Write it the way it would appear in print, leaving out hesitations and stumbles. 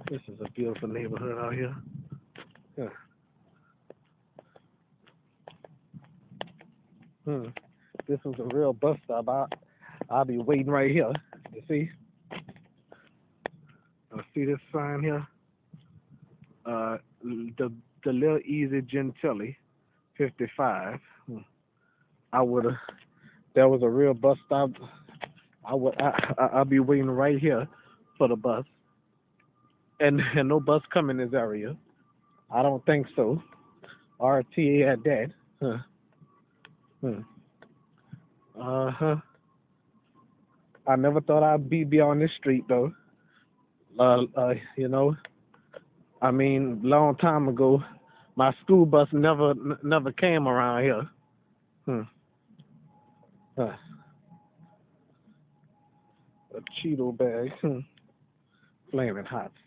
This is a beautiful neighborhood out here. Yeah. Hmm. This was a real bus stop. I'll be waiting right here. You see? See this sign here? The Little Easy Gentili, 55. I would have. That was a real bus stop. I'll be waiting right here for the bus, and no bus come in this area. I don't think so. RTA at that. Huh. Hmm. Uh-huh. I never thought I'd be on this street though. You know, I mean, long time ago, my school bus never came around here. Hmm. Uh, a Cheeto bag. Flaming hot.